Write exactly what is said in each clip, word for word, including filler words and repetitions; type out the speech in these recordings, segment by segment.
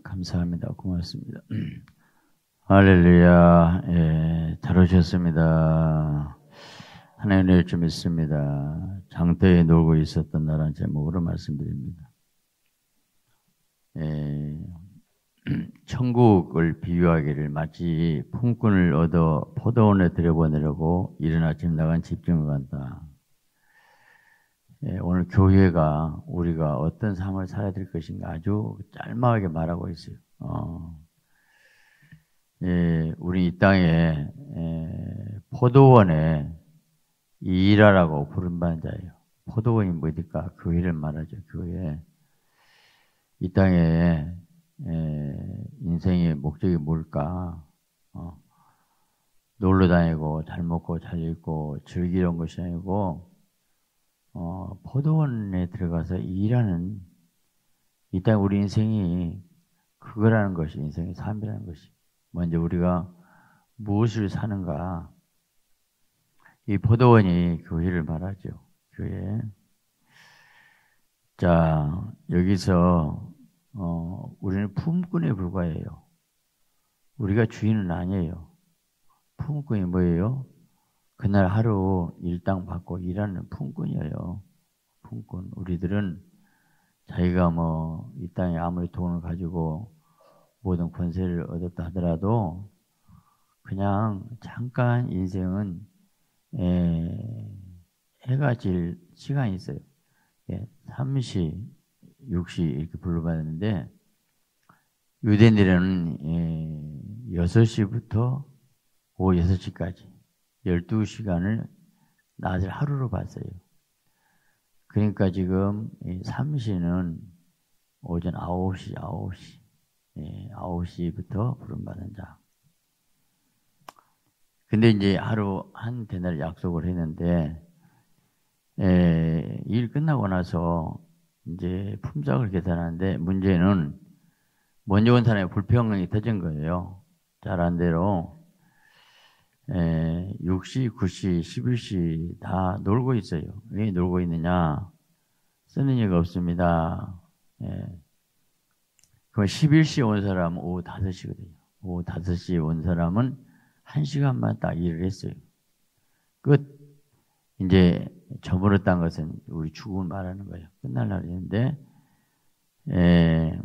감사합니다. 고맙습니다. 할렐루야. 예, 잘 오셨습니다. 하나님의 좀 있습니다. 장터에 놀고 있었던 나라는 제목으로 말씀드립니다. 예, 천국을 비유하기를 마치 품꾼을 얻어 포도원에 들여보내려고 이른 아침 나간 집중을 간다. 예, 오늘 교회가 우리가 어떤 삶을 살아야 될 것인가 아주 짤막하게 말하고 있어요. 어, 예, 우리 이 땅에 예, 포도원에 일하라고 부름받은 자예요. 포도원이 뭐니까 교회를 말하죠. 교회. 이 땅에 예, 인생의 목적이 뭘까? 어, 놀러 다니고 잘 먹고 잘 입고 즐기는 것이 아니고 어, 포도원에 들어가서 일하는 이 땅 우리 인생이 그거라는 것이 인생의 삶이라는 것이 먼저 우리가 무엇을 사는가 이 포도원이 교회를 말하죠. 교회. 자 여기서 어, 우리는 품꾼에 불과해요. 우리가 주인은 아니에요. 품꾼이 뭐예요? 그날 하루 일당 받고 일하는 품꾼이에요. 품꾼. 우리들은 자기가 뭐 이 땅에 아무리 돈을 가지고 모든 권세를 얻었다 하더라도 그냥 잠깐 인생은 에, 해가 질 시간이 있어요. 예, 삼시, 육시 이렇게 불러봤는데 유대인들은 예, 여섯 시부터 오후 여섯 시까지 열두 시간을 낮을 하루로 봤어요. 그러니까 지금 삼시는 오전 아홉 시, 아홉 시, 예, 아홉 시부터 부름받은 자. 근데 이제 하루 한 대날 약속을 했는데, 예, 일 끝나고 나서 이제 품삯을 계산하는데 문제는 먼저 온 사람의 불평이 터진 거예요. 잘한 대로. 에, 육 시, 구 시, 십일 시 다 놀고 있어요. 왜 놀고 있느냐? 쓰는 얘기가 없습니다. 예. 그럼 십일 시 온 사람은 오후 다섯 시거든요. 오후 다섯 시에 온 사람은 한 시간만 딱 일을 했어요. 끝. 이제 저버렸다는 것은 우리 죽음을 말하는 거예요. 끝날 날이었는데, 에,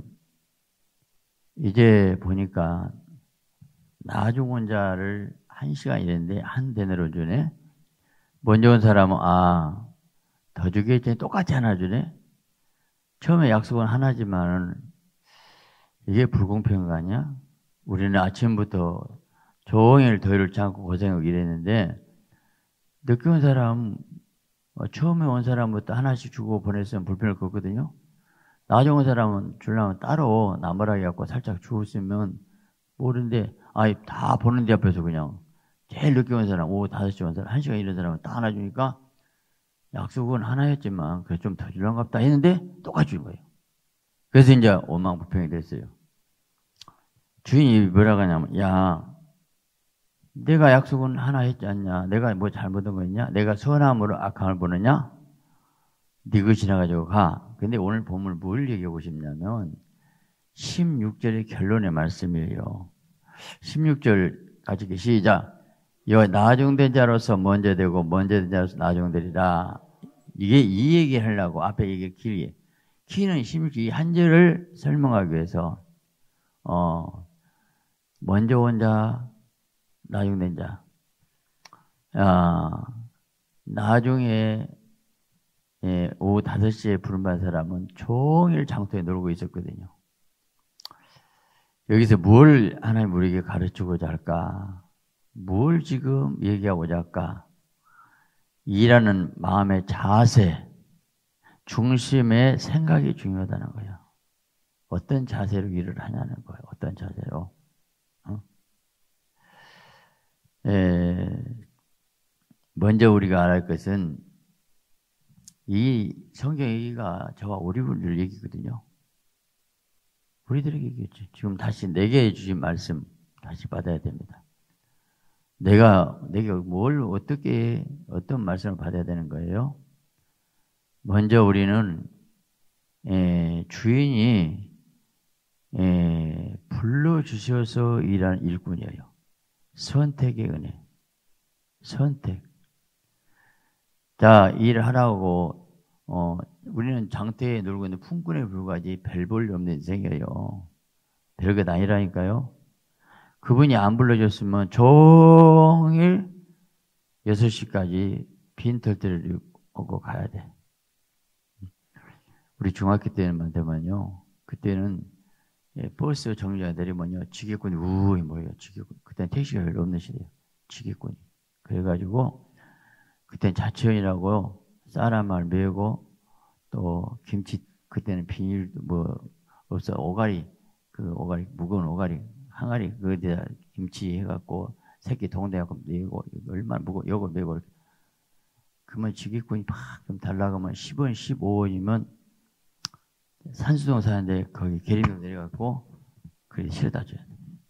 이제 보니까 나중 온 자를 한 시간 일했는데 한 대내로 주네. 먼저 온 사람은 아, 더 주겠지. 똑같이 하나 주네. 처음에 약속은 하나지만은 이게 불공평한 거 아니야? 우리는 아침부터 종일 더위를 참고 고생하고 일했는데 늦게 온 사람 처음에 온 사람부터 하나씩 주고 보냈으면 불편할 거거든요. 나중 온 사람은 주려면 따로 나무라기 갖고 살짝 주었으면 모르는데 아이 다 보는 데 앞에서 그냥 제일 늦게 온 사람, 오후 다섯 시에 온 사람, 한 시간 이런 사람은 다 하나 주니까 약속은 하나였지만 그래 좀 더 주려는갑다 했는데 똑같이 준 거예요. 그래서 이제 원망불평이 됐어요. 주인이 뭐라고 하냐면 야 내가 약속은 하나 했지 않냐? 내가 뭐 잘못한 거 있냐? 내가 선함으로 악함을 보느냐? 네 거 지나가지고 가. 근데 오늘 본문을 뭘 얘기하고 싶냐면 십육 절의 결론의 말씀이에요. 십육 절 같이 시작. 여 나중된 자로서 먼저 되고 먼저 된 자로서 나중되리라. 이게 이 얘기 하려고 앞에 얘기 길게. 키는 십육 절 이 한 절을 설명하기 위해서 어 먼저 온 자, 나중된 자. 아, 나중에 예, 오후 다섯 시에 부름받은 사람은 종일 장터에 놀고 있었거든요. 여기서 뭘 하나님 우리에게 가르치고자 할까? 뭘 지금 얘기하고자 할까? 일하는 마음의 자세, 중심의 생각이 중요하다는 거예요. 어떤 자세로 일을 하냐는 거예요. 어떤 자세로. 어? 에, 먼저 우리가 알아야 할 것은 이 성경 얘기가 저와 우리를 얘기거든요. 우리들에게 얘기했죠. 지금 다시 내게 해주신 말씀 다시 받아야 됩니다. 내가, 내게 뭘 어떻게, 어떤 말씀을 받아야 되는 거예요? 먼저 우리는, 에, 주인이 예, 불러주셔서 일하는 일꾼이에요. 선택의 은혜. 선택. 자, 일하라고, 어, 우리는 장터에 놀고 있는 품꾼에 불과하지 별 볼 일 없는 인생이에요. 별것 아니라니까요. 그분이 안 불러줬으면 종일 여섯 시까지 빈 털들을 오고 가야 돼. 우리 중학교 때만 되면요. 그때는 예, 버스 정류장에 내리면요. 지게꾼이 우에 모여요. 지게꾼. 그때는 택시가 별로 없는 시대예요. 지게꾼이. 그래가지고 그때는 자치원이라고 쌀한말 메고 또 김치 그때는 비닐 뭐 없어 오가리 그 오가리 무거운 오가리 항아리 그에다 김치 해갖고 새끼 동대갖고 메고 얼마나 무거 요거 메고 그러면 지게꾼이 팍 좀 달라가면 십 원 십오 원이면 산수동 사는데 거기 계림동 내려갖고 그래 실어다 줘야 돼.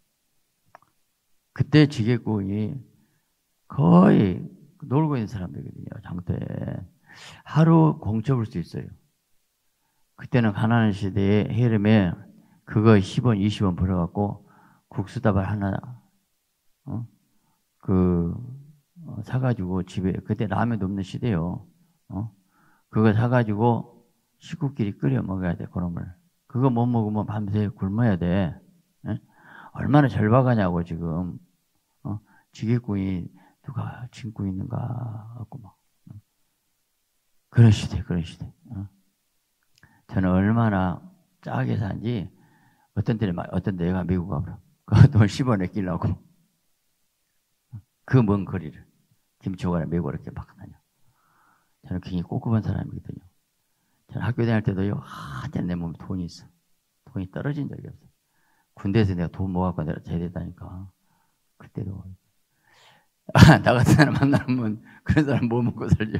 그때 지게꾼이 거의 놀고 있는 사람들이거든요. 장터에. 하루 공쳐볼 수 있어요. 그때는 가난한 시대의 흐름에 그거 십 원, 이십 원 벌어갖고 국수다발 하나, 어? 그, 어, 사가지고 집에, 그때 라면도 없는 시대요. 어? 그거 사가지고 식구끼리 끓여 먹어야 돼, 그놈을. 그거 못 먹으면 밤새 굶어야 돼. 에? 얼마나 절박하냐고, 지금. 어? 지게꾼이 누가 짓고 있는가, 하고 막. 그런 시대, 그런 시대. 어? 저는 얼마나 짜게 산지, 어떤 때는, 어떤 때 얘가 미국 가버려. 그 돈 십 원에 끼려고. 그 먼 거리를. 김치호가를 메고 이렇게 막 다녀. 저는 굉장히 꼼꼼한 사람이거든요. 저는 학교 다닐 때도요, 한참 내 몸에 돈이 있어. 돈이 떨어진 적이 없어. 군대에서 내가 돈 모아갖고 내가 제대했다니까. 그때도. 아, 나 같은 사람 만나면 그런 사람 뭐 먹고 살죠.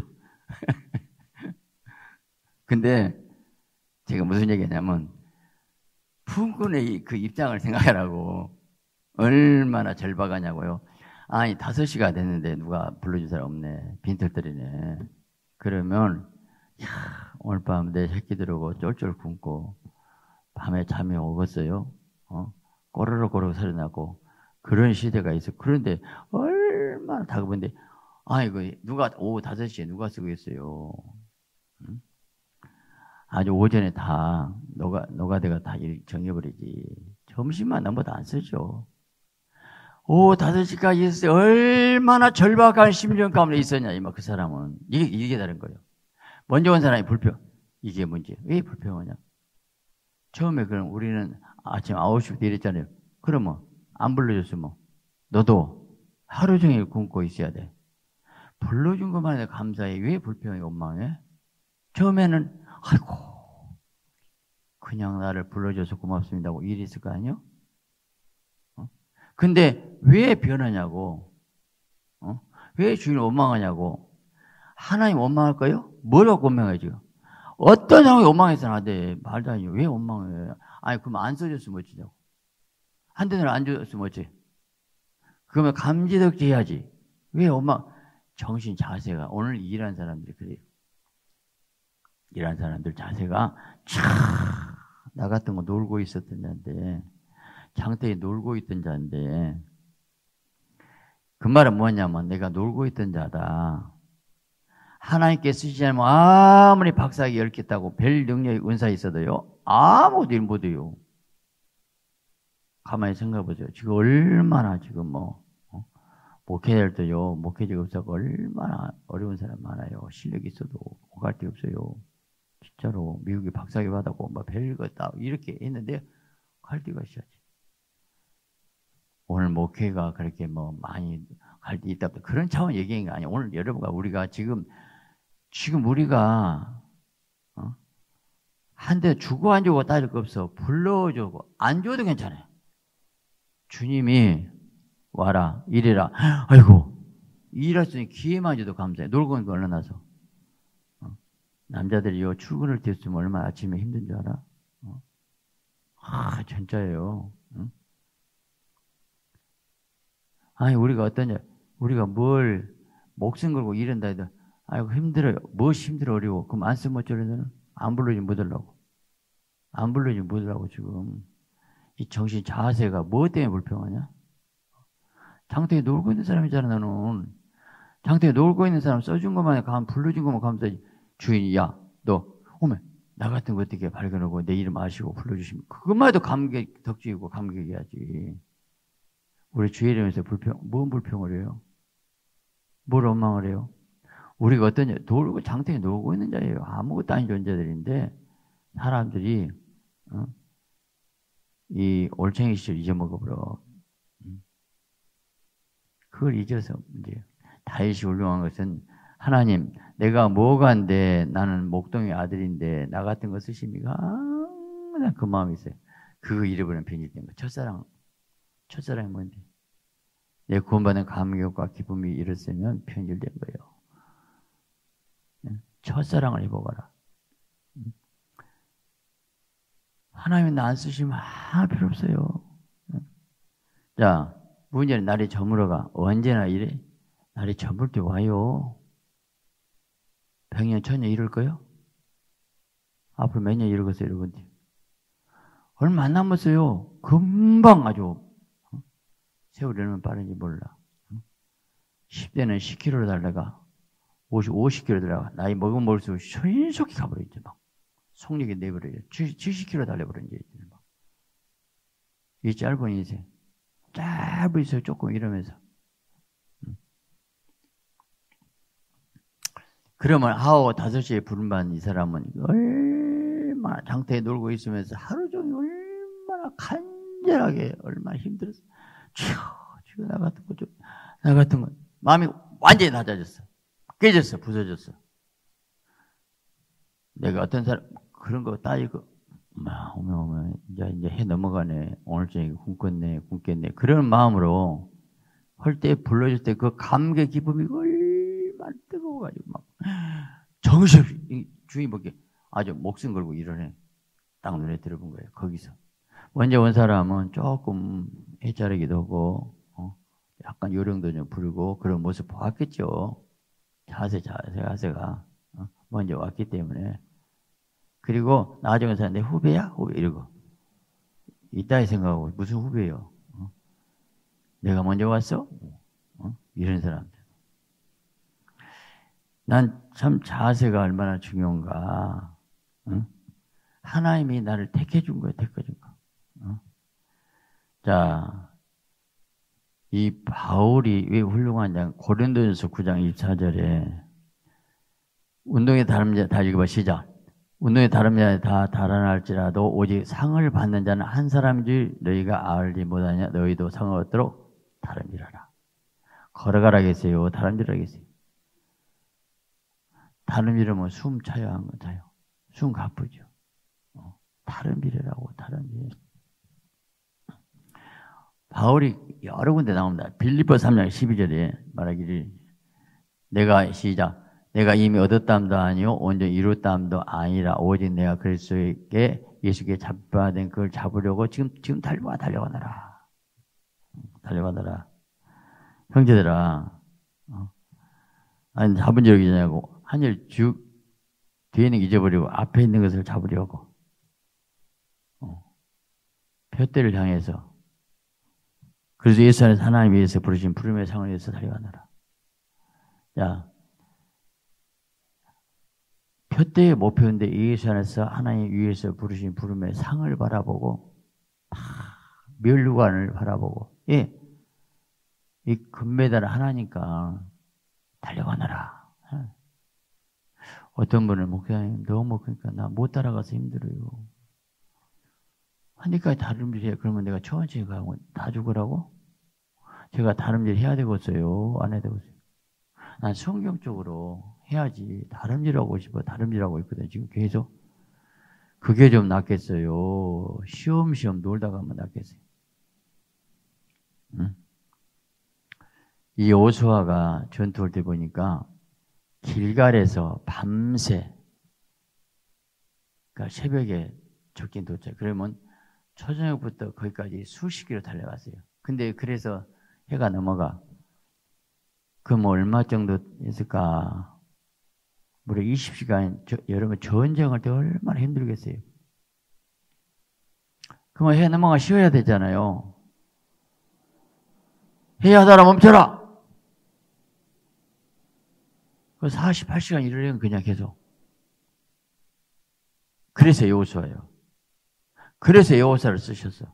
근데 제가 무슨 얘기냐면, 품꾼의 그 입장을 생각하라고. 얼마나 절박하냐고요. 아니, 다섯 시가 됐는데 누가 불러준 사람 없네. 빈털터리네. 그러면, 야, 오늘 밤 내 새끼들하고 쫄쫄 굶고, 밤에 잠이 오겠어요? 어? 꼬르륵 꼬르륵 소리 나고, 그런 시대가 있어. 그런데, 얼마나 다급한데, 아이고, 누가, 오후 다섯 시에 누가 쓰고 있어요? 응? 아주 오전에 다, 노가, 노가대가 다 정해버리지. 점심만 넘어도 안 쓰죠. 오후 다섯 시까지 있었어요. 얼마나 절박한 심정 가운데 있었냐, 이마, 그 사람은. 이게, 이게 다른 거예요. 먼저 온 사람이 불평. 이게 문제. 왜 불평하냐? 처음에 그럼 우리는 아침 아홉 시부터 이랬잖아요. 그러면 안 불러줬으면 너도 하루 종일 굶고 있어야 돼. 불러준 것만 해도 감사해. 왜 불평해, 원망해? 처음에는 아이고 그냥 나를 불러줘서 고맙습니다 하고 일이 있을 거 아니에요? 어? 근데 왜 변하냐고. 어? 왜 주인을 원망하냐고. 하나님 원망할까요? 뭘 갖고 원망해 지금? 어떤 상황에 원망해서는 안 돼. 말도 아니에요. 왜 원망해? 아니 그럼 안 써줬으면 어찌냐고. 한 대는 안 줬으면 어찌? 그러면 감지덕지 해야지. 왜 원망? 정신 자세가 오늘 일하는 사람들이 그래요. 일하는 사람들 자세가 참 나 같은 거 놀고 있었던 자인데 장터에 놀고 있던 자인데 그 말은 뭐냐면 내가 놀고 있던 자다. 하나님께 쓰시지 않으면 아무리 박사학위 열겠다고 별 능력이 은사 있어도요. 아무것도 일 못해요. 가만히 생각해 보세요. 지금 얼마나 지금 뭐 어? 목회할 때요. 목회자가 없어서 얼마나 어려운 사람 많아요. 실력이 있어도 오갈 데 없어요. 진짜로 미국이 박사학위 받았고 뭐 별거 다 이렇게 했는데 갈 데가 있어야지. 오늘 목회가 그렇게 뭐 많이 갈 데 있다 그런 차원 얘기인 거 아니에요. 오늘 여러분과 우리가 지금 지금 우리가 어? 한 대 주고 안 주고 따질 거 없어. 불러주고 안 줘도 괜찮아요. 주님이 와라 이래라. 아이고 일할 수 있는 기회만 줘도 감사해. 놀고 있는 거 얼른 나서. 어? 남자들이요 출근을 뛰었으면 얼마나 아침에 힘든 줄 알아? 어? 아 진짜예요. 응? 아니 우리가 어떠냐? 우리가 뭘 목숨 걸고 이런다 해도 아이고 힘들어요. 무엇이 힘들어 어려워. 그럼 안 쓰면 어쩌려는? 안 불러주면 못 하려고. 안 불러주면 못 하려고 지금. 이 정신 자세가 뭐 때문에 불평하냐? 장터에 놀고 있는 사람이잖아, 너는. 장터에 놀고 있는 사람 써준 것만 가면 불러준 것만 가면서 주인이, 야, 너, 오면, 나 같은 거 어떻게 발견하고 내 이름 아시고 불러주시면, 그것만 해도 감격, 덕지이고 감격해야지. 우리 주의 이름에서 불평, 뭔 불평을 해요? 뭘 원망을 해요? 우리가 어떤, 놀고, 장터에 놀고 있는 자예요. 아무것도 아닌 존재들인데, 사람들이, 어? 이 올챙이 시절 잊어먹어버려. 그걸 잊어서 문제예요. 다윗이 훌륭한 것은, 하나님, 내가 뭐가인데 나는 목동의 아들인데 나 같은 거 쓰십니까? 항상 그 마음이 있어요. 그거 잃어버리면 변질된 거. 첫사랑, 첫사랑이 뭔데? 내 구원받은 감격과 기쁨이 잃었으면 변질된 거예요. 첫사랑을 해보거라. 하나님이 나 안 쓰시면 아무 필요 없어요. 자, 문제는 날이 저물어가. 언제나 이래? 날이 저물 때 와요. 백년, 천년 이럴 거요? 앞으로 몇 년 이러겠어요, 여러분들? 얼마 안 남았어요. 금방 아주. 세월이 얼마나 빠른지 몰라. 십 대는 십 킬로미터 달려가. 오십, 오십 킬로미터 달려가. 나이 먹으면 먹을수록 신속히 가버리죠, 막. 속력이 내버려요. 칠십 킬로미터 달려버리는 게 막. 이 짧은 인생. 짧은 있어요, 조금 이러면서. 그러면 아홉, 다섯 시에 부름받은 이 사람은 얼마나 장터에 놀고 있으면서 하루 종일 얼마나 간절하게 얼마나 힘들었어. 쥐어, 나 같은 거 좀, 나 같은 거. 마음이 완전히 낮아졌어. 깨졌어, 부서졌어. 내가 어떤 사람, 그런 거 따지고, 막, 오면 오면, 이제, 이제 해 넘어가네. 오늘 저녁에 굶겠네, 굶겠네. 그런 마음으로 할 때 불러줄 때 그 감격 기쁨이 얼마나 뜨거워가지고 막, 정신없이, 주인 보기에 아주 목숨 걸고 일어내. 딱 눈에 들어본 거예요, 거기서. 먼저 온 사람은 조금 해자르기도 하고, 어? 약간 요령도 좀 부르고, 그런 모습 보았겠죠. 자세, 자세, 자세가. 어? 먼저 왔기 때문에. 그리고 나중에 온 사람, 내 후배야? 후배, 이러고. 이따위 생각하고, 무슨 후배요? 어? 내가 먼저 왔어? 어? 이런 사람들. 난 참 자세가 얼마나 중요한가. 어? 하나님이 나를 택해 준 거야, 택해 준 거. 어? 자, 이 바울이 왜 훌륭하냐. 고린도전서 구 장 이십사 절에 운동에 다른 자, 다 읽어봐, 시작. 운동에 다른 자에 다 달아날지라도 오직 상을 받는 자는 한 사람인지 너희가 알지 못하냐. 너희도 상을 얻도록 다름질하라. 걸어가라겠어요. 다름질하겠어요. 다름질하면 숨 차요, 한 거 차요. 숨 가쁘죠. 어, 다름질이라고, 다름질. 바울이 여러 군데 나옵니다. 빌립보 삼 장 십이 절에 말하기를 내가 시작. 내가 이미 얻었담도 아니요 온전히 이뤘담도 아니라 오직 내가 그리스도에게 예수께 잡아된 그걸 잡으려고 지금 지금 달려와 달려가느라 달려가느라 형제들아 어? 아니 잡은 적이 있냐고 한 일 쭉 뒤에 있는 거 잊어버리고 앞에 있는 것을 잡으려고 어. 표대를 향해서 그래서 예수 안에서 하나님 위해서 부르신 부름의 상을 위해서 달려가느라. 자, 표대의 목표인데 예수 안에서 하나님 위해서 부르신 부름의 상을 바라보고 멸류관을 바라보고 예, 이 금메달을 하나니까 달려가느라. 어떤 분은 목사님 너무 그러니까 나 못 따라가서 힘들어요. 하니까 다름질 해요. 그러면 내가 천천히 가고 다 죽으라고? 제가 다름질 해야 되겠어요? 안 해야 되겠어요? 난 성경적으로 해야지. 다름질하고 싶어. 다름질하고 있거든. 지금 계속. 그게 좀 낫겠어요. 쉬엄쉬엄 놀다 가면 낫겠어요. 응? 이 오수아가 전투할 때 보니까 길갈에서 밤새 그러니까 새벽에 적긴 도착. 그러면 초저녁부터 거기까지 수십 킬로 달려갔어요. 근데 그래서 해가 넘어가. 그럼 얼마 정도 했을까? 무려 이십 시간, 저, 여러분 전쟁할 때 얼마나 힘들겠어요. 그러면 해 넘어가 쉬어야 되잖아요. 해야하다라 멈춰라. 그 사십팔 시간 일을 그냥 계속. 그래서 여호수아예요. 그래서 여호수아를 쓰셨어.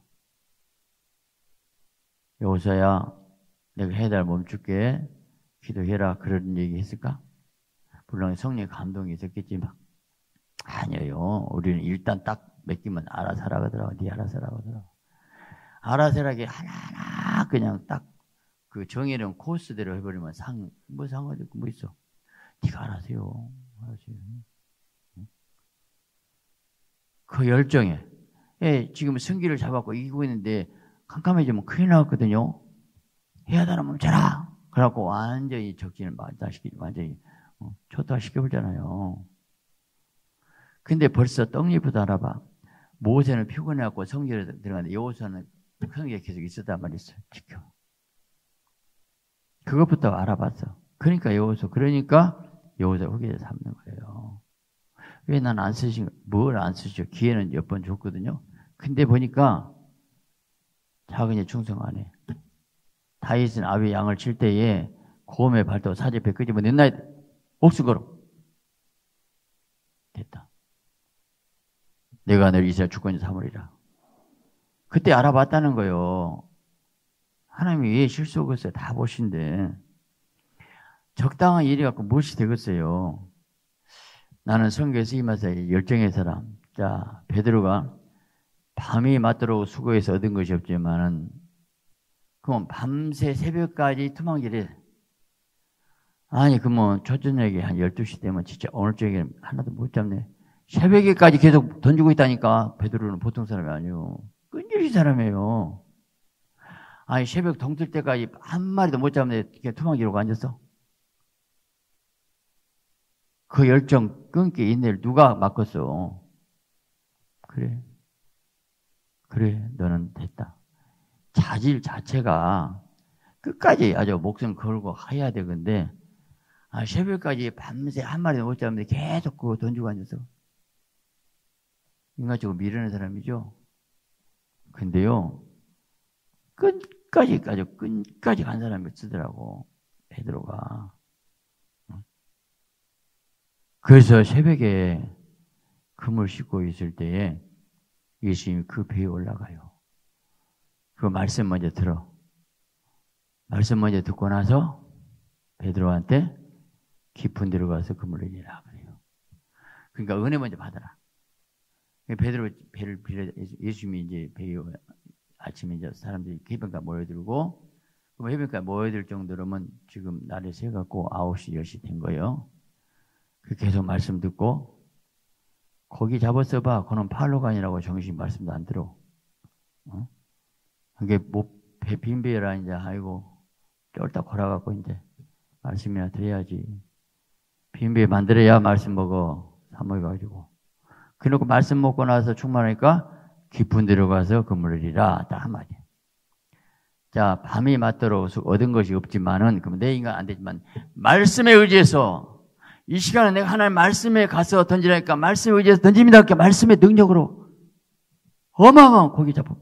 여호수아야, 내가 해달 멈출게. 기도해라. 그런 얘기 했을까? 물론 성령의 감동이 있었겠지만 아니에요. 우리는 일단 딱 맡기면 알아서 하라 그러더라고. 네 알아서 하라 그러더라고. 알아서 하라게 하나하나 그냥 딱 그 정해놓은 코스대로 해버리면 상, 뭐 상관이 뭐 있어. 네가 알아서요. 알아서요. 그 열정에. 예, 지금 승기를 잡았고 이기고 있는데 캄캄해지면 큰일 나왔거든요. 해야 되나 멈춰라. 그래갖고 완전히 적진을 완전히, 완전히 어, 초토화시켜버리잖아요. 근데 벌써 떡잎부터 알아봐. 모세는 피곤해갖고 성전에 들어갔는데 여호수아는 성전에 계속 있었단 말이었어요. 지켜. 그것부터 알아봤어. 그러니까 여호수아, 그러니까 여호수아 후계자 삼는 거예요. 왜 난 안 쓰신, 뭘 안 쓰시죠? 기회는 몇 번 줬거든요. 근데 보니까 자기네 충성 안 해. 다윗은 아비 양을 칠 때에 고음의 발도 사제패 끄집어 냈나야 옥수 걸어. 됐다. 내가 늘 이스라엘 주권자 삼으리라. 그때 알아봤다는 거예요. 하나님이 왜 실수하겠어요? 다 보신데. 적당한 일이 갖고 무엇이 되겠어요? 나는 성경에서 임하사 열정의 사람. 자, 베드로가 밤이 맞도록 수고해서 얻은 것이 없지만은, 그럼 밤새 새벽까지 투망질해. 아니, 그러면 초저녁에 한 열두 시 되면 진짜 오늘 저녁에 하나도 못 잡네. 새벽에까지 계속 던지고 있다니까. 베드로는 보통 사람이 아니에요. 끈질긴 사람이에요. 아니, 새벽 동틀 때까지 한 마리도 못 잡는데 그냥 투망기로고 앉았어? 그 열정 끊기 인내를 누가 맡겼어? 그래. 그래, 너는 됐다. 자질 자체가 끝까지 아주 목숨 걸고 해야 되는데, 아, 새벽까지 밤새 한 마리도 못 잡는데 계속 그거 던지고 앉았어. 인간적으로 미련한 사람이죠. 근데요, 끝까지, 아주 끝까지 간 사람이 쓰더라고, 베드로가. 그래서 새벽에 금을 씻고 있을 때에 예수님이 그 배에 올라가요. 그 말씀 먼저 들어. 말씀 먼저 듣고 나서 베드로한테 깊은 데로 가서 금을 내리라 그래요. 그러니까 은혜 먼저 받아라. 베드로 배를 빌려, 예수님이 이제 배에 아침에 이제 사람들이 해변가 모여들고, 그럼 해변가 모여들 정도로면 지금 날이 새갖고 아홉 시, 열 시 된 거예요. 그 계속 말씀 듣고, 거기 잡았어 봐. 그는 팔로가 아니라고 정신 말씀도 안 들어. 어? 그게 뭐, 배, 빈배라 이제, 아이고, 쫄딱 걸어갖고 이제, 말씀이나 드려야지. 빈배 만들어야 말씀 먹어. 사모해가지고. 그래놓고 말씀 먹고 나서 충만하니까, 깊은 데로 가서 그물을 이라. 딱 한마디. 자, 밤이 맞도록 얻은 것이 없지만은, 그럼 내 인간 안 되지만, 말씀에 의지해서, 이 시간에 내가 하나님 말씀에 가서 던지라니까 말씀에 의지해서 던집니다. 그러니까 말씀의 능력으로 어마어마한 고기 잡아.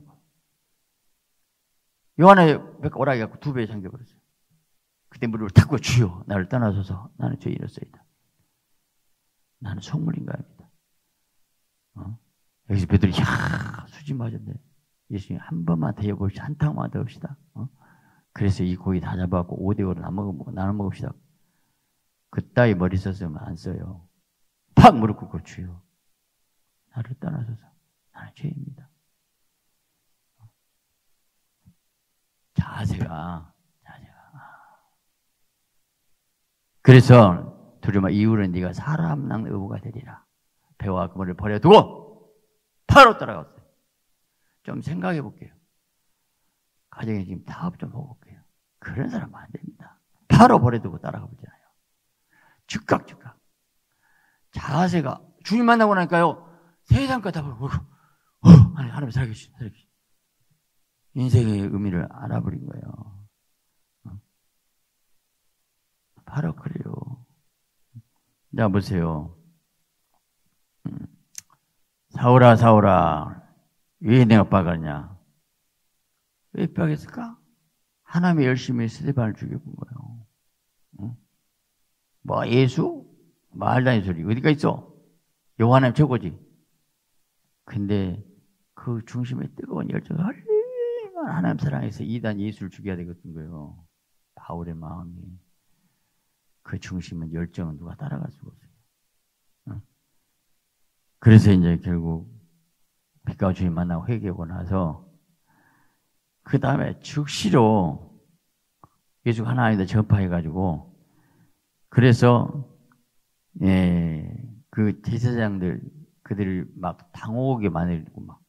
요한의 오라기 갖고 두 배에 잠겨버렸어요. 그때 무릎을 탁고 주여 나를 떠나소서 나는 죄인이었소이다. 나는 속물인가입니다. 어? 여기서 베드로이 야 수지 맞았네. 예수님 한 번만 더 해봅시다. 한 탕만 더 합시다. 어? 그래서 이 고기 다 잡아갖고 오 대 오로 나눠 먹읍시다. 그따위 머리 썼으면 안 써요. 팍 무릎 꿇고 주여 나를 떠나소서 나는 죄입니다. 자세가 자세가 그래서 두려마 이후로는 네가 사람 낚는 의무가 되리라. 배와 그물을 버려두고 바로 따라갔어요. 좀 생각해 볼게요. 가정에 지금 타업 좀 보고 볼게요. 그런 사람은 안 됩니다. 바로 버려두고 따라가 보잖아요. 즉각 즉각 자세가 주님 만나고 나니까요 세상 거 다 보고 어, 하나님 살아계시 살아계시 인생의 의미를 알아버린 거예요. 어. 바로 그래요. 자 보세요. 음. 사울아 사울아 왜 내가 빠갔냐? 왜 빠겠을까? 하나님이 열심히 스데반을 죽여본 거예요. 응? 뭐 예수? 말도 안 되는 소리. 어디가 있어? 여호와 하나님 최고지. 근데 그 중심에 뜨거운 열정이 얼마나 하나님 사랑해서 이단 예수를 죽여야 되겠던 거예요. 바울의 마음이. 그 중심은 열정은 누가 따라갈 수가 없어요. 응? 그래서 이제 결국 빛과 주님 만나고 회개하고 나서 그 다음에 즉시로 예수가 하나님을 전파해가지고 그래서 예, 그 제사장들 그들을 막 당혹하게 만들고 막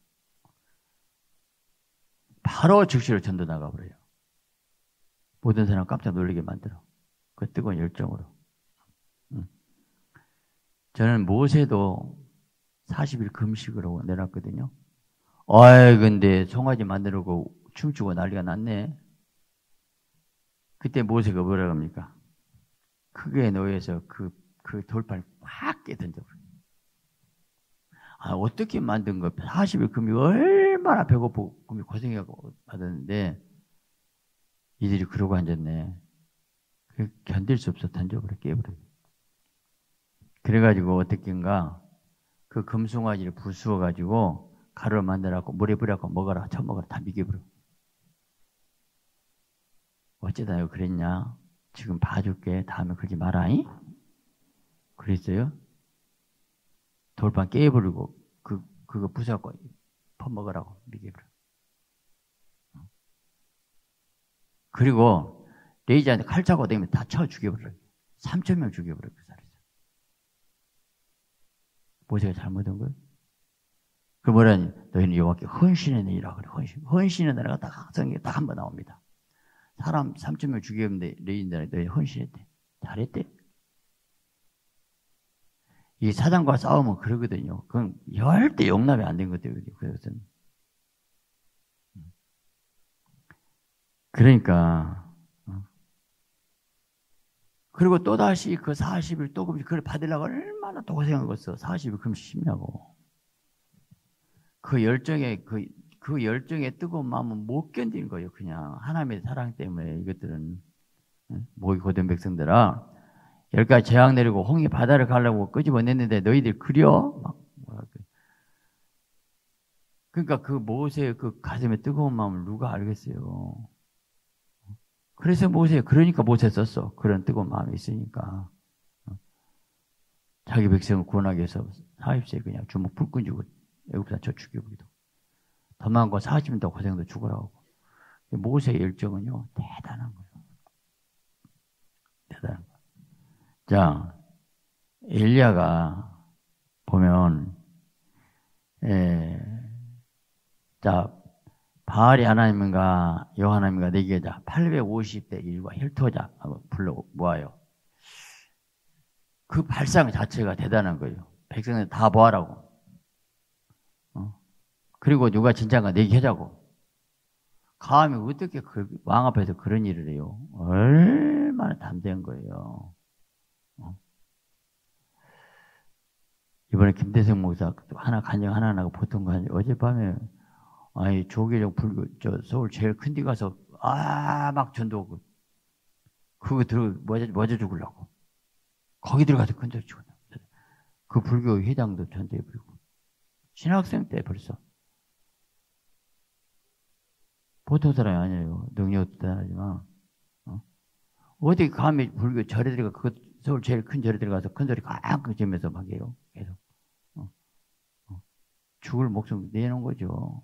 바로 즉시로 전도 나가버려요. 모든 사람 깜짝 놀라게 만들어. 그 뜨거운 열정으로. 응. 저는 모세도 사십 일 금식으로 내놨거든요. 어이, 근데 송아지 만들고 춤추고 난리가 났네. 그때 모세가 뭐라고 합니까? 크게 놓여서 그, 그 돌판을 확 깨던져버려요. 아, 어떻게 만든 거? 사십 일 금이 얼마나 배고프고 금이 고생하고 받았는데 이들이 그러고 앉았네. 견딜 수 없어 던져버려 깨버려. 그래가지고 어떻게인가 그 금송아지를 부수어가지고 가루를 만들어갖고 물에 뿌려갖고 먹어라 처먹어라 다 미겨버려. 어쩌다 이거 그랬냐? 지금 봐줄게. 다음에 그러지 마라잉? 그랬어요? 돌판 깨버리고 그 그거 부숴갖고 퍼먹으라고 미겨버려. 그리고 레이저한테 칼 차고 다니면 다 쳐 죽여버려. 삼천 명 죽여버려 그 자리에서. 모세가 잘못한 거예요? 그 뭐라니? 너희는 여호와께 헌신의 내리라 그래. 헌신. 헌신의 내리가 딱 성경에 딱 한 번 나옵니다. 사람 삼천 명 죽였는데 레이저한테 너희 헌신했대. 잘했대. 이 사단과 싸우면 그러거든요. 그건 절대 용납이 안 된 것들이거든요. 그것은. 그러니까 그리고 또다시 그 사십 일 또 금식 그걸 받으려고 얼마나 또 고생하겠어. 사십 일 금식 쉽냐고. 그 열정에 그, 그 열정에 뜨거운 마음은 못 견디는 거예요. 그냥 하나님의 사랑 때문에. 이것들은 목이 고된 백성들아 열 가지 재앙 내리고 홍해 바다를 가려고 끄집어냈는데 너희들 그려? 막 그러니까 그 모세의 그 가슴에 뜨거운 마음을 누가 알겠어요. 그래서 모세, 그러니까 모세 썼어. 그런 뜨거운 마음이 있으니까. 자기 백성을 구원하기 위해서 사십 세에 그냥 주먹 불 끈지고 애국사 쳐 죽여버리도. 더 많은 거 사십 년 더 고생도 죽으라고. 모세의 열정은요, 대단한 거예요. 대단한 거예요. 자, 엘리야가 보면, 에, 자, 바알이 하나님인가 여호와 하나님인가 내기자 팔백오십 대 일과 혈투자 하고 불러 모아요. 그 발상 자체가 대단한 거예요. 백성들 다 모아라고. 어? 그리고 누가 진짜인가 내기하자고. 감히 어떻게 그 왕 앞에서 그런 일을 해요. 얼마나 담대한 거예요. 어? 이번에 김대성 목사 하나 간증 하나 나고 보통 간증 어젯밤에 아니, 조계종 불교, 저, 서울 제일 큰 데 가서, 아, 막 전도하고, 그거 들어, 뭐져, 뭐져 죽으려고. 거기 들어가서 건져 죽었나. 그 불교 회장도 전도해버리고. 신학생 때 벌써. 보통 사람이 아니에요. 능력도 대단하지만. 어? 어디 감히 불교 절에 들어가, 그 서울 제일 큰 절에 들어가서 큰 소리 꽉꽉 지면서 막 해요. 계속. 어? 어? 죽을 목숨 내놓은 거죠.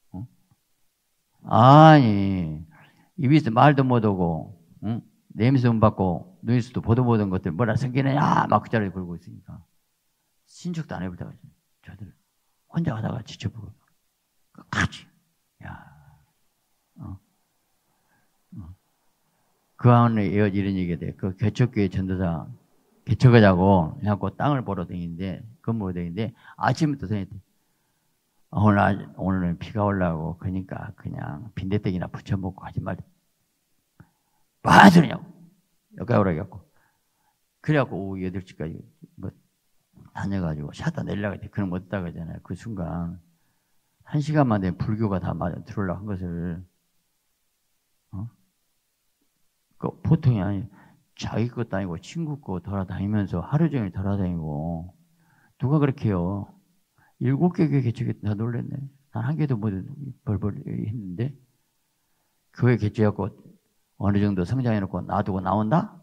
아니, 입에서 말도 못하고, 응? 냄새 못 받고, 눈에서도 보도 못한 것들 뭐라 생기느냐, 막 그 자리에 걸고 있으니까. 신축도 안 해보다가, 저들, 혼자 하다가 지쳐보고, 끝까지. 야, 어. 어. 그 안에 이어지 이런 얘기가 돼. 그 개척교회 전도사, 개척하자고, 해갖고 땅을 보러 다니는데, 건물로 다니는데, 아침부터 다녔대. 오늘, 오늘은 비가 올라오고, 그러니까 그냥 빈대떡이나 부쳐 먹고 하지 말자. 뭐 하는 소리냐고. 여기까지 오라고 해갖고. 그래갖고 오후 여덟 시까지 뭐 다녀가지고 샷다 내리려고 했대. 그럼 어디다 가잖아요. 그 순간 한 시간 만에 불교가 다 들어오려고 한 것을, 어? 그 보통이 아니, 자기 것도 아니고 친구 거 돌아다니면서 하루 종일 돌아다니고, 누가 그렇게 해요? 일곱 개 개척에 다 놀랬네. 난 한 개도 못 벌벌 했는데, 교회 개척하고 어느 정도 성장해놓고 놔두고 나온다?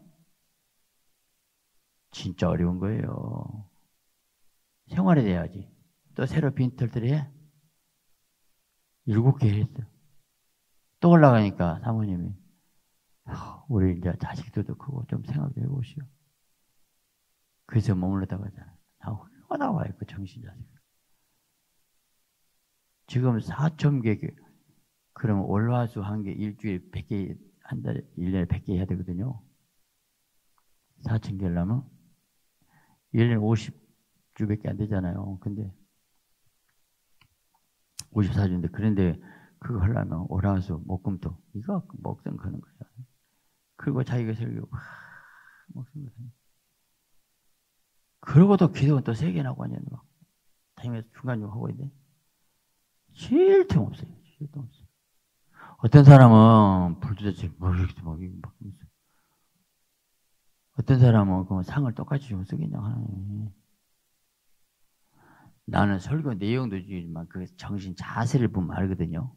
진짜 어려운 거예요. 생활이 돼야지. 또 새로 빈털들이 해? 일곱 개 했어. 또 올라가니까 사모님이, 우리 이제 자식들도 크고 좀 생각도 해보시오. 그래서 머물렀다 가잖아. 얼마나 와요, 그 정신자식. 지금 사천 개, 그러면 월화수 한 개, 일주일에 백 개, 한 달에, 일 년에 백 개 해야 되거든요. 사천 개 하려면 일 년에 오십 주밖에 안 되잖아요. 근데 오십사 주인데, 그런데 그거 하려면 월화수, 목금토, 이거 먹던 거는 거야. 그리고 자기가 설교, 와, 먹던 거. 그러고도 기도는 또 세 개나 하고 앉았는데, 막, 다니면서 중간중간 하고 있는데, 쉴 틈 없어요. 쉴 틈 없어요. 어떤 사람은 불도대체 뭐 이렇게 막 막 어떤 사람은 그 상을 똑같이 좀 쓰겠냐 하네. 나는 설교 내용도 주지만 그 정신 자세를 보면 알거든요.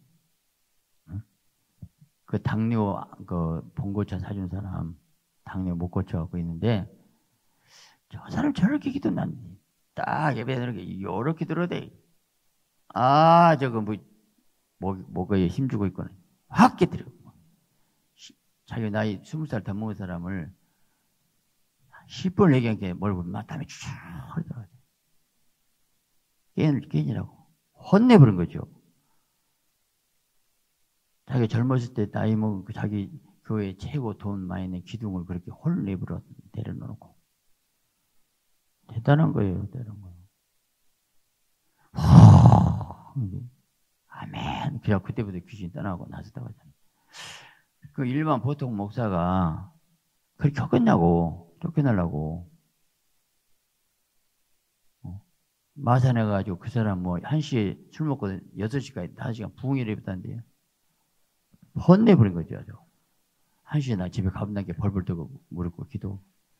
그 당뇨 그 봉고차 사준 사람 당뇨 못 고쳐갖고 있는데 저 사람 저렇게 기도 난 딱 예배 드는 게 이렇게 들어야 돼. 아 저거 뭐 목 목에 힘 주고 있거든. 확 깨뜨려. 자기 나이 스무 살 더 먹은 사람을 십 분 얘기하니까 뭘 보면 막 땀이 쭉 흘러들어가죠. 깨는 깨니라고 혼내버린 거죠. 자기 젊었을 때 나이 먹은 그 자기 교회 최고 돈 많이 낸 기둥을 그렇게 혼내버려 내려놓고 대단한 거예요, 대단한 거예요. 아멘. 그냥 그때부터 귀신 떠나고 나섰다고 하잖아요. 그 일반 보통 목사가 그렇게 쫓겼냐고, 쫓겨나려고. 어. 마산해가지고 그 사람 뭐 한 시에 술 먹고 여섯 시까지 다섯 시간 부흥회를 했다는데요. 혼내버린 거죠, 아주. 한 시에 나 집에 가본다는 게 벌벌 떠고 무릎 꿇고 기도.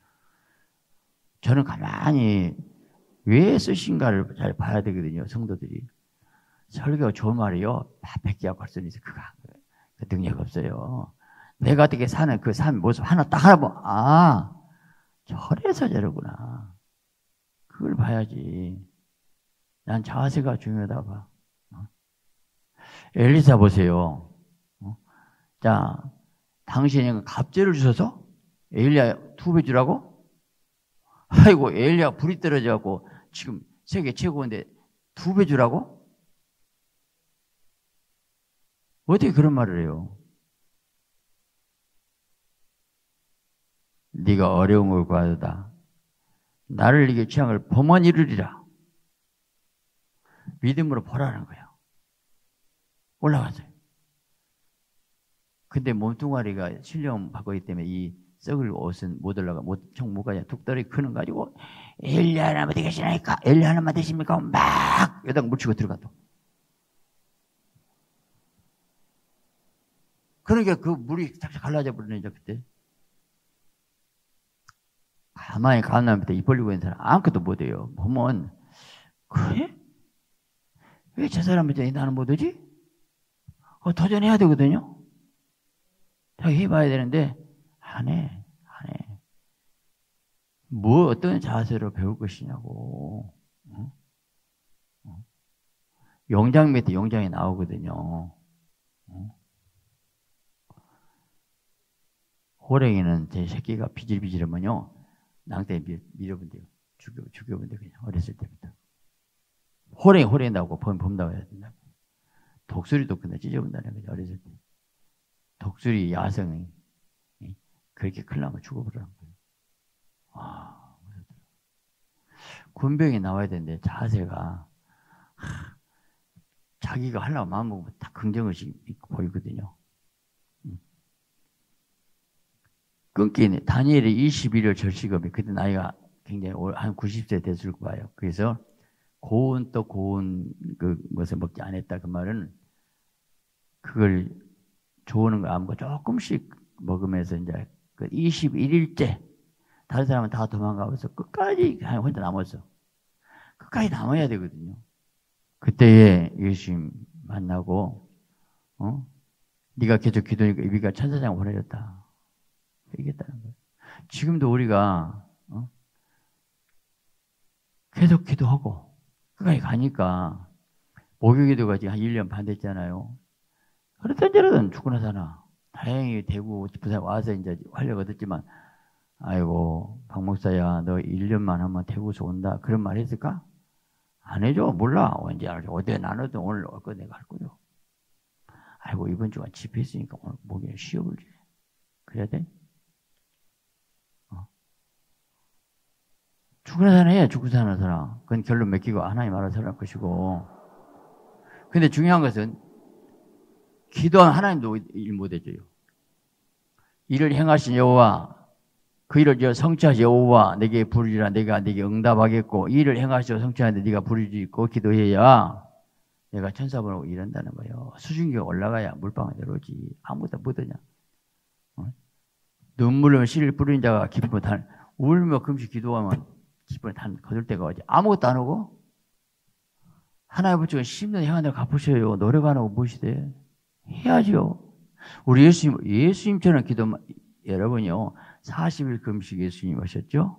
저는 가만히 왜 쓰신가를 잘 봐야 되거든요, 성도들이. 설교가 좋은 말이요. 다 백기하고 할 수는 있어. 그거, 그 능력 없어요. 내가 어떻게 사는 그 삶 모습 하나 딱 하나 보, 아, 저래서 저러구나. 그걸 봐야지. 난 자세가 중요하다 봐. 어? 엘리사 보세요. 어? 자, 당신이 갑제를 주셔서 엘리야 두 배 주라고? 아이고, 엘리야 불이 떨어져갖고 지금 세계 최고인데 두 배 주라고? 어떻게 그런 말을 해요? 네가 어려운 걸 구하다. 나를 이게 취향을 범원 이루리라. 믿음으로 보라는 거예요. 올라가세요. 근데 몸뚱아리가 신령 받고 있기 때문에 이 썩을 옷은 못 올라가, 못, 총 못가냐, 툭더리 크는 가지고, 엘리 하나만 되시나니까, 엘리 하나만 되십니까? 막, 여당 묻히고 들어가도. 그러니까 그 물이 탁탁 갈라져 버리죠, 그때. 가만히 가만 밑에 입 벌리고 있는 사람 아무것도 못해요. 보면, 그래? 왜 저 사람한테 나는 못하지? 어, 도전해야 되거든요? 자기 해봐야 되는데, 안 해, 안 해. 뭐, 어떤 자세로 배울 것이냐고. 어? 어? 용장 밑에 용장이 나오거든요. 어? 호랭이는 제 새끼가 비질비질하면요, 낭대에 밀어본대요. 죽여, 죽여본대요, 그냥, 어렸을 때부터. 호랭이, 호랭이 나오고 범, 범다고 해야 된다. 독수리도 근데 찢어본다는 거죠, 어렸을 때. 독수리 야성이, 그렇게 클라면 죽어버리는 거예요. 와, 군병이 나와야 되는데, 자세가, 하, 자기가 하려고 마음먹으면 다 긍정의식이 보이거든요. 끊기네. 다니엘이 이십일 일 절식업이 그때 나이가 굉장히 한 구십 세 됐을 거예요. 그래서 고운 떡, 고운 그 것을 먹지 않았다. 그 말은 그걸 좋은 거 아무거 조금씩 먹으면서 이제 그 이십일 일째 다른 사람은 다 도망가면서 끝까지 혼자 남았어. 끝까지 남아야 되거든요. 그때에 예수님 만나고 어? 네가 계속 기도하니까 네가 천사장 보내줬다. 얘기했다는 거예요. 지금도 우리가 어? 계속 기도하고 끝까지 가니까 목요기도가 지금 한 일 년 반 됐잖아요. 그랬던 저러던 죽거나 사나. 다행히 대구 부산 와서 이제 활력 얻었지만 아이고 박 목사야 너 일 년만 하면 대구에서 온다. 그런 말 했을까? 안 해줘. 몰라. 언제 알지. 어디 나눠도 오늘 올 거 내가 할 거죠. 아이고 이번 주가 집회 있으니까 오늘 목요일 쉬어볼지. 그래야 돼? 어. 죽거나 사나 해. 죽고 사는 사람. 그건 결론 맡기고 하나님 알아서 할 것이고. 근데 중요한 것은 기도한 하나님도 일 못해줘요. 이를 행하신 여호와 그 일을 성취하신 여호와 내게 부르리라 내가 내게 응답하겠고 이 일을 행하시고 성취하는데 네가 부르짖고 기도해야 내가 천사 보내고 이런다는 거예요. 수증기가 올라가야 물방울 내려오지. 아무것도 못하냐. 어? 눈물로 씨를 뿌린 자가 기쁨을 단 울며 금식 기도하면 기쁨을 단 거둘 때가 오지. 아무것도 안 오고 하나님 붙이고 십 년 행한 데 갚으셔요. 노력 안 하고 무엇이돼. 해야죠. 우리 예수님, 예수님처럼 기도, 여러분요, 사십 일 금식 예수님 하셨죠?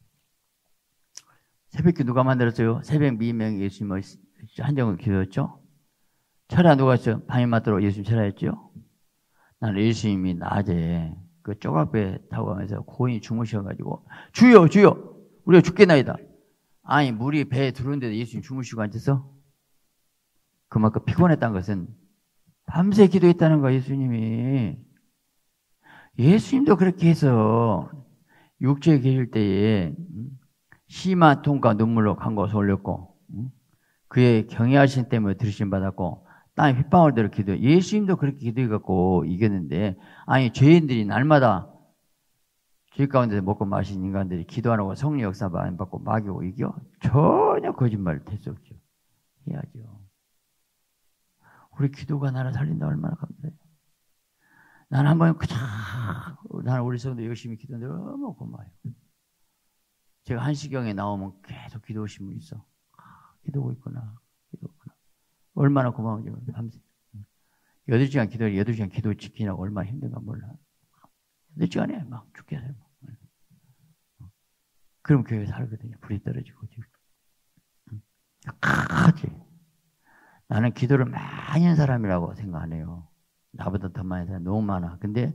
새벽기 누가 만들었어요? 새벽 미명 예수님 한정을 기도했죠? 철야 누가 했어요? 밤이 맞도록 예수님 철야했죠? 나는 예수님이 낮에 그 쪼각배 타고 가면서 고인이 주무셔가지고, 주여, 주여! 우리가 죽겠나이다. 아니, 물이 배에 들어오는데도 예수님 주무시고 앉았어? 그만큼 피곤했다는 것은 밤새 기도했다는 거야, 예수님이. 예수님도 그렇게 해서 육체에 계실 때에 심한 통과 눈물로 간곳을 올렸고 그의 경외하신 때문에 들으심 받았고 땅에 휘방울대로 기도해. 예수님도 그렇게 기도해갖고 이겼는데 아니 죄인들이 날마다 죄 가운데서 먹고 마신 인간들이 기도 안 하고 성령 역사 안 받고 막이고 이겨? 전혀 거짓말 될 수 없죠. 해야죠. 우리 기도가 나를 살린다 얼마나 감사해요. 나는 한번 그냥 나는 우리 성도 열심히 기도하는데 너무 고마워요. 제가 한시경에 나오면 계속 기도하신 분 있어. 아, 기도하고 있구나. 기도하구나. 얼마나 고마운지 밤새. 여덟 시간 기도해 여덟 시간 기도 지키냐고 얼마나 힘든가 몰라. 여덟 시간에 막 죽겠어요. 그럼 교회 살거든요. 불이 떨어지고 지금. 하지. 나는 기도를 많이 한 사람이라고 생각 안 해요. 나보다 더 많이 한 사람 너무 많아. 근데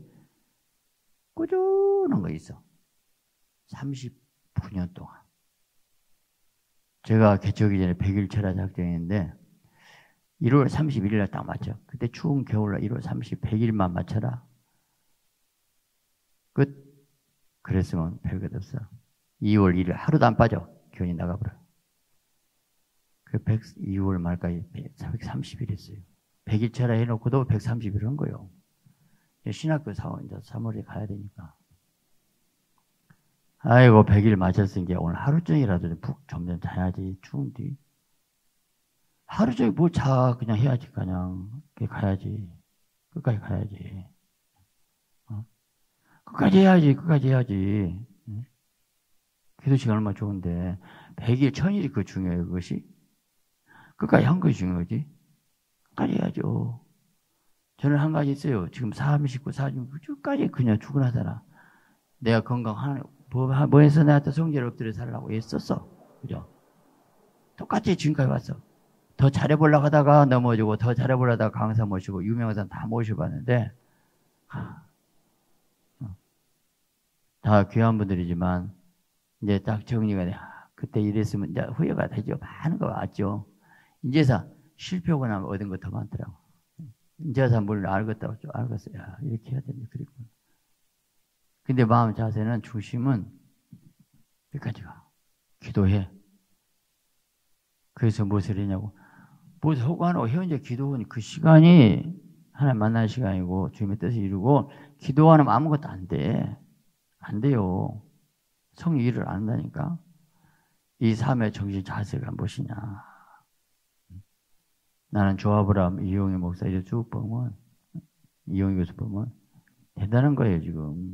꾸준한 거 있어. 삼십구 년 동안. 제가 개척하기 전에 백 일 철야 작정했는데 일월 삼십일 일 날 딱 맞춰. 그때 추운 겨울날 일월 삼십, 백 일만 맞춰라. 끝. 그랬으면 별것 없어. 이월 일 일 하루도 안 빠져. 교인이 나가버려. 그 이월 말까지 백삼십 일 했어요. 백 일 철야 해놓고도 백삼십 일 한 거예요. 신학교 사원 이제 삼월에 가야 되니까. 아이고 백 일 맞췄으니까 오늘 하루 종일이라도 푹 점점 자야지. 추운데. 하루 종일 뭐 자 그냥 해야지 그냥. 가야지. 끝까지 가야지. 어? 끝까지 해야지. 끝까지 해야지. 응? 기도 시간 얼마나 좋은데 백 일, 천 일이 그 중요해요. 그것이. 끝까지 한 것이 중요하지. 끝까지 해야죠. 저는 한 가지 있어요. 지금 삼십구, 사십구, 끝까지 그냥 죽어나잖아. 내가 건강한, 뭐, 뭐 해서 나한테 성질 엎드려 살라고 했었어. 그죠? 똑같이 지금까지 왔어. 더 잘해보려고 하다가 넘어지고, 더 잘해보려고 하다가 강사 모시고, 유명한 사람 다 모셔봤는데, 하, 어. 다 귀한 분들이지만, 이제 딱 정리가 돼. 그때 이랬으면 이제 후회가 되죠. 많은 거 왔죠. 이제서 실패하고 나면 얻은 거 더 많더라고. 이제서 뭘 알겠다고 좀 알겠어요. 야, 이렇게 해야 되는데 그랬구나. 근데 마음 자세는 중심은 여기까지 가. 기도해. 그래서 무엇을 했냐고. 무엇을 하고 안 하고 현재 기도는 그 시간이 하나님 만나는 시간이고 주님의 뜻을 이루고 기도 안 하면 아무것도 안 돼. 안 돼요. 성령 일을 안 한다니까. 이 삶의 정신 자세가 무엇이냐. 나는 조아브람 이용희 목사 이제 쭉 보면, 이용희 교수 보면 대단한 거예요, 지금.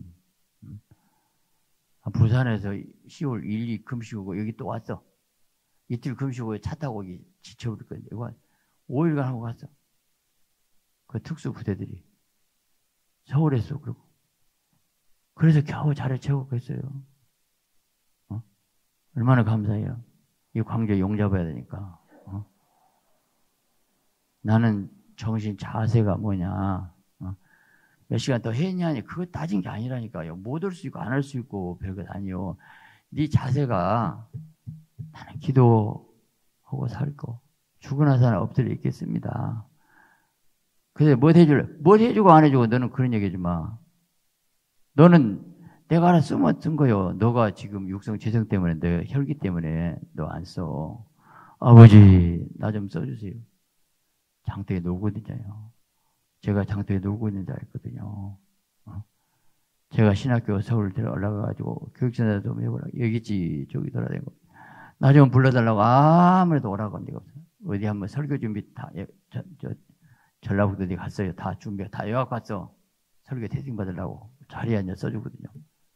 부산에서 시월 일, 이 금식 오고 여기 또 왔어. 이틀 금식 오고 차 타고 오기 지쳐버릴 건데, 이거 오 일간 하고 갔어. 그 특수 부대들이. 서울에서 그러고. 그래서 겨우 자리에 채우고 있어요. 어? 얼마나 감사해요. 이 광주에 용 잡아야 되니까. 어? 나는 정신 자세가 뭐냐. 어? 몇 시간 더 했냐니 그거 따진 게 아니라니까요. 못 올 수 있고 안 할 수 있고 별것 아니요. 네 자세가 나는 기도하고 살고 죽으나 사나 엎드려 있겠습니다. 근데 뭐 해줄래? 뭐 해주고 안 해주고 너는 그런 얘기 하지 마. 너는 내가 하나 쓰면 쓴 거요. 너가 지금 육성 재성 때문에, 너 혈기 때문에 너 안 써. 아버지, 나 좀 써주세요. 장터에 놀고 있잖아요. 제가 장터에 놀고 있는 줄 알거든요. 어? 제가 신학교 서울 들어 올라가가지고 교육센터 좀 해보라. 여기 있지, 저기 돌아다니고. 나 좀 불러달라고 아무래도 오라고 한 데가 없어요. 어디 한번 설교 준비 다, 저, 저, 전라북도 어디 갔어요. 다 준비, 다 여학 갔어. 설교 태생 받으려고. 자리에 앉아 써주거든요.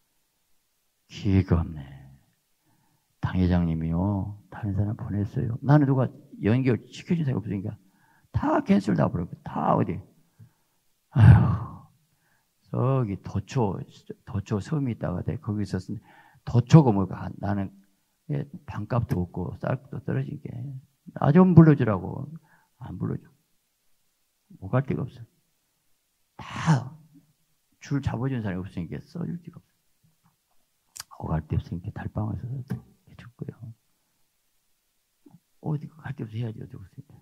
기회가 없네. 당회장님이요. 다른 사람 보냈어요. 나는 누가 연결 시켜준 사람이 없으니까 다 캔슬 다 버렸고, 다 어디. 아휴, 저기 도초, 도초 섬이 있다가 내 거기 있었는데, 도초가 뭐가, 나는 반값도 없고, 쌀값도 떨어진 게, 나 좀 불러주라고. 안 불러줘. 못 갈 데가 없어. 다 줄 잡아준 사람이 없으니까 써줄 데가 없어. 오갈 데 없으니까 달방에서 해줄 거예요. 어디 갈 데 없어 해야지, 어디 없으니까.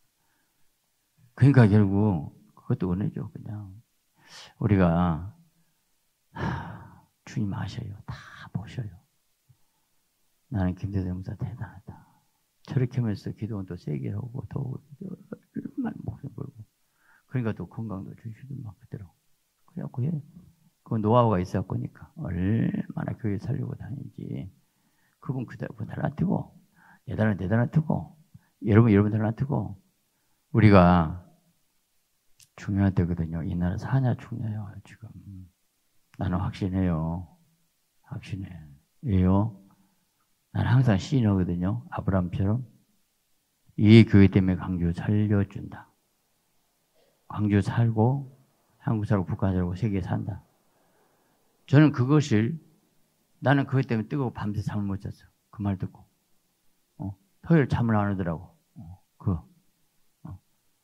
그러니까 결국 그것도 원해줘. 그냥 우리가 하, 주님 아셔요. 다 보셔요. 나는 김대중 목사 대단하다. 저렇게 하면서 기도는 또 세게 하고 또 얼마나 목숨 걸고. 그러니까 또 건강도 주시든 막 그대로. 그래갖고 해. 그 노하우가 있어 보니까 얼마나 교회 살려고 다니지. 그분 그대로 달란트고, 예단은 대단한트고, 여러분 여러분 달란트고. 우리가 중요한 때거든요. 이 나라 사냐 죽냐요 지금. 나는 확신해요. 확신해. 왜요? 나는 항상 시인하거든요. 아브라함처럼. 이 교회 때문에 광주 살려준다. 광주 살고 한국 살고 북한 살고 세계 산다. 저는 그것을 나는 그것 때문에 뜨거워 밤새 잠을 못 잤어. 그 말 듣고. 어, 토요일 잠을 안 오더라고. 어, 그거. 어.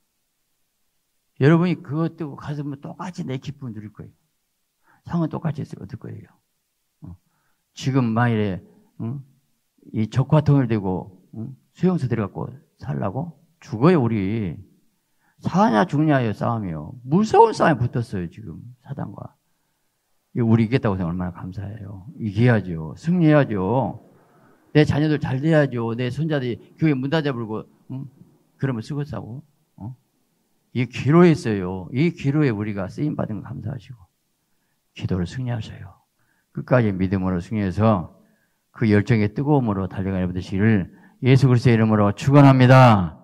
여러분이 그거 뜨고 가서면 똑같이 내 기쁨을 누릴 거예요. 상은 똑같이 있을 거예요. 어. 지금 만일에 어? 이 적화 통일되고 어? 수용소 들어가고 살라고 죽어요 우리. 사냐 죽냐의 싸움이요. 무서운 싸움이 붙었어요 지금 사단과. 우리 이겼다고 생각하면 얼마나 감사해요. 이겨야죠. 승리해야죠. 내 자녀들 잘 돼야죠. 내 손자들이 교회 문 닫아버리고 응? 그러면 쓰고 싸고. 어? 이 기로에 있어요. 이 기로에 우리가 쓰임받은 거 감사하시고 기도를 승리하셔요. 끝까지 믿음으로 승리해서 그 열정의 뜨거움으로 달려가는 분들을 예수 그리스도의 이름으로 축원합니다.